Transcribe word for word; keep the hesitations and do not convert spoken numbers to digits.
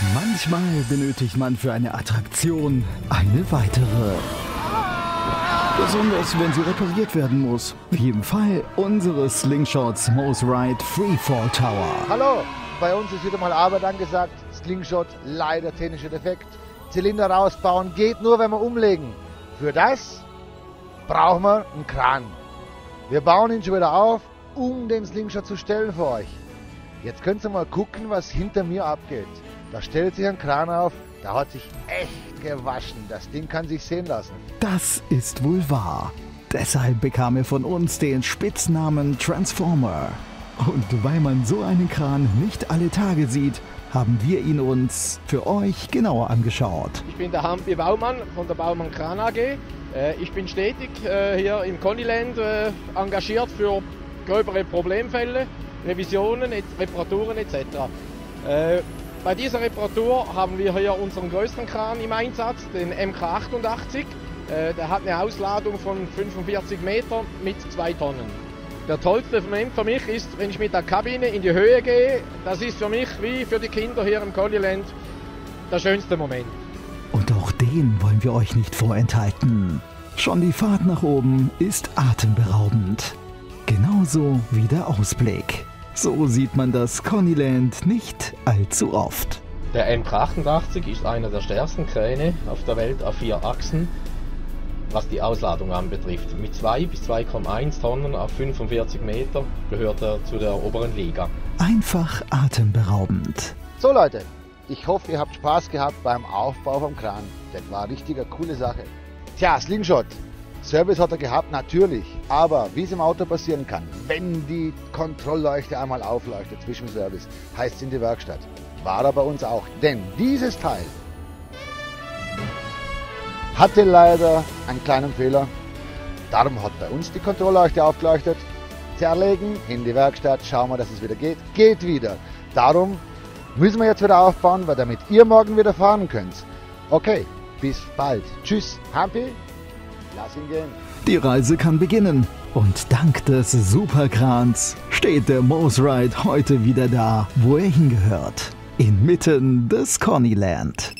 Manchmal benötigt man für eine Attraktion eine weitere. Besonders wenn sie repariert werden muss. Wie im Fall unseres Slingshots Mos Ride Freefall Tower. Hallo, bei uns ist wieder mal Arbeit angesagt. Slingshot, leider technischer Defekt. Zylinder rausbauen geht nur, wenn wir umlegen. Für das brauchen wir einen Kran. Wir bauen ihn schon wieder auf, um den Slingshot zu stellen für euch. Jetzt könnt ihr mal gucken, was hinter mir abgeht. Da stellt sich ein Kran auf, da hat sich echt gewaschen. Das Ding kann sich sehen lassen. Das ist wohl wahr. Deshalb bekam er von uns den Spitznamen Transformer. Und weil man so einen Kran nicht alle Tage sieht, haben wir ihn uns für euch genauer angeschaut. Ich bin der Hampi Baumann von der Baumann Kran A G. Ich bin stetig hier im Connyland engagiert für gröbere Problemfälle, Revisionen, Reparaturen et cetera. Bei dieser Reparatur haben wir hier unseren größten Kran im Einsatz, den M K achtundachtzig. Der hat eine Ausladung von fünfundvierzig Meter mit zwei Tonnen. Der tollste Moment für mich ist, wenn ich mit der Kabine in die Höhe gehe. Das ist für mich wie für die Kinder hier im Connyland der schönste Moment. Und auch den wollen wir euch nicht vorenthalten. Schon die Fahrt nach oben ist atemberaubend. Genauso wie der Ausblick. So sieht man das Connyland nicht allzu oft. Der M K achtundachtzig ist einer der stärksten Kräne auf der Welt auf vier Achsen, was die Ausladung anbetrifft. Mit zwei bis zwei Komma eins Tonnen auf fünfundvierzig Meter gehört er zu der oberen Liga. Einfach atemberaubend. So Leute, ich hoffe, ihr habt Spaß gehabt beim Aufbau vom Kran. Das war eine richtige coole Sache. Tja, Slingshot. Service hat er gehabt, natürlich. Aber wie es im Auto passieren kann, wenn die Kontrollleuchte einmal aufleuchtet zwischen Service, heißt es in die Werkstatt. War er bei uns auch. Denn dieses Teil hatte leider einen kleinen Fehler. Darum hat bei uns die Kontrollleuchte aufgeleuchtet. Zerlegen, in die Werkstatt, schauen wir, dass es wieder geht. Geht wieder. Darum müssen wir jetzt wieder aufbauen, weil damit ihr morgen wieder fahren könnt. Okay, bis bald. Tschüss, Hampi. Lass ihn gehen. Die Reise kann beginnen. Und dank des Superkrans steht der Mos Ride heute wieder da, wo er hingehört. Inmitten des Connyland.